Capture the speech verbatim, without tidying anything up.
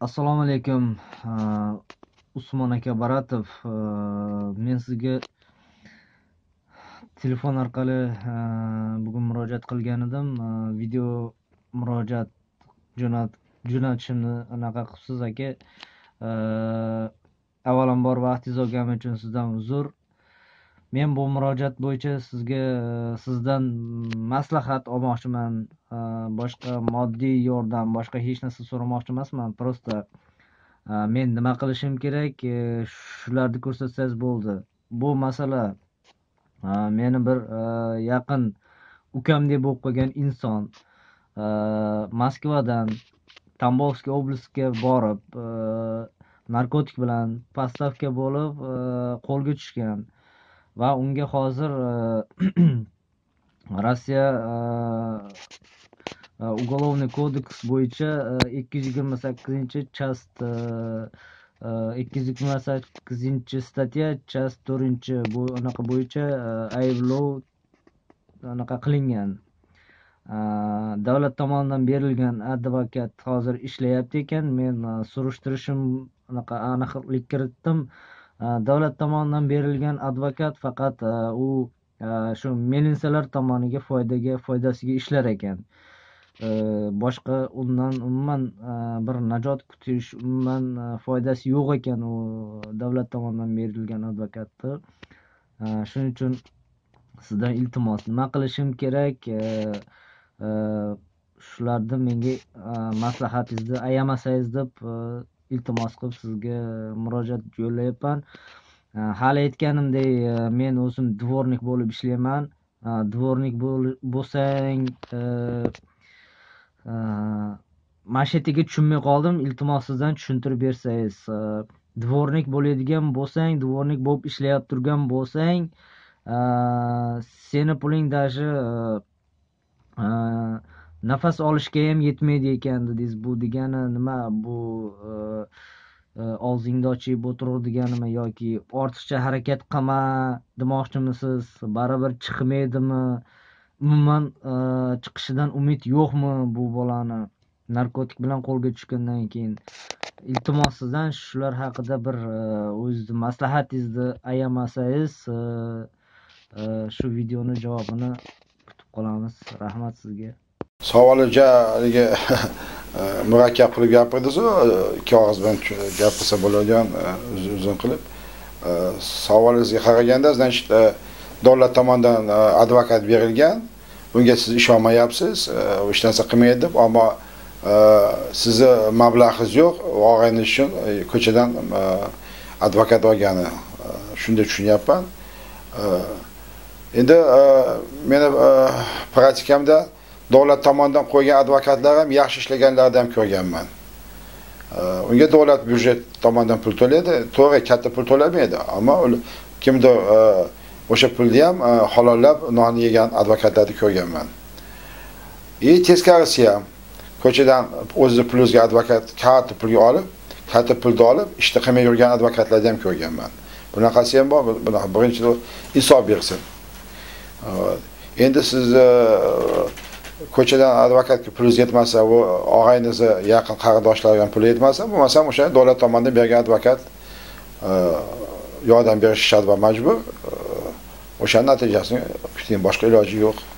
Assalomu alaykum. Usmon aka Baratov. Men sizga telefon orqali bugun murojaat qilgan edim. Video murojaat jo'nat jo'natishimni anaqa qilibsiz aka. Avvalambor vaqtingizni olganim uchun sizdan uzr. Men bu murojaat bo'yicha sizga sizdan maslahat olmoqchiman. Boshqa moddiy yordam, boshqa hech narsa so'ramoqchi emasman. Prosta men nima qilishim kerak, shularni ko'rsatsangiz bo'ldi. Bu masala meni bir yaqin ukamdek bo'lib qolgan inson Moskvadan Tambovskiy oblastga borib, narkotik bilan postavka bo'lib qo'lga tushgan va unga hozir Rossiya Uголовный kodeks bo'yicha ikki yuz yigirma sakkizinchi chast ikki yuz yigirma sakkizinchi statya chast to'rtinchi bu anaqa bo'yicha ayblov anaqa qilingan. Davlat tomonidan berilgan advokat hozir ishlayapti ekan. Men surishtirishim anaqa aniqlik kiritdim. Davlat tomonidan berilgan advokat faqat u shu melinsalar tomoniga foydaga foydasiga ishlar ekan. Boshqa undan umuman bir najot kutish umuman foydasi yo'q ekan u davlat tomonidan berilgan advokatni. Shuning uchun sizdan iltimos, nima qilishim kerak? Shularni menga maslahatingizni ayamasangiz deb iltimos qilib sizga murojaat yo'llayapman. Hali aytganimdek, men o'zim dvornik bo'lib ishlayman. Dvornik bo'lsang mashetaga tushunmay qoldim. Iltimos sizdan tushuntirib bersangiz. Dvornik bo'ladigan bo'lsang, dvornik bo'lib ishlayib turgan bo'lsang, seni puling даже nafas olishga ham yetmaydi ekan dedingiz. Bu degani nima? Bu og'zingni ochib o'tirur deganimi yoki ortiqcha harakat qilma demoqchimisiz? Baribir chiqmaydimi? Umuman chiqishidan umid yo'qmi bu bolani narkotik bilan qo'lga tushgandan keyin? Iltimos sizdan shular haqida bir o'zingizni maslahatingizni ayamasangiz shu videoni javobini kutib qolamiz. Rahmat sizga. Savoliga haligi murakkab qilib gapirdiz-ku, ikki og'iz bilan gapirsa bo'ladigan uzun qilib. Savolingizga qaraganda, значит, davlat tomonidan advokat berilgan. Bunga siz ishonmayapsiz, hech narsa qilmaydi deb, ammo sizni mablag'ingiz yo'q, og'ayniz uchun ko'chadan advokat olgani. Shunda tushunyapman. Endi meni praktikamda davlat tomonidan qo'ygan advokatlar ham yaxshi ishlaganlarni ham ko'rganman. Unga davlat byudjet tomonidan pul to'laydi, to'g'ri katta pul to'lamaydi, ammo kimdir o'sha pulni ham halollab non yegan advokatlarni ko'rganman. E teskarisi ham ko'chadan o'zi pulingizga advokat katta pulga olib, katta pulni olib, ishda qilmay yurgan advokatlarni ham ko'rganman. Bunaqasi ham bor, bunaqa birinchi hisob bersin. Endi siz ko'chadan advokatga pulingiz yetmasa, u og'aynizni yaqin qarindoshlarga puli yetmasa, bo'lmasa o'sha davlat tomonidan bergan advokat yordam berishi shart va majbur. O'shaning natijasini kuting, boshqa iloji yo'q.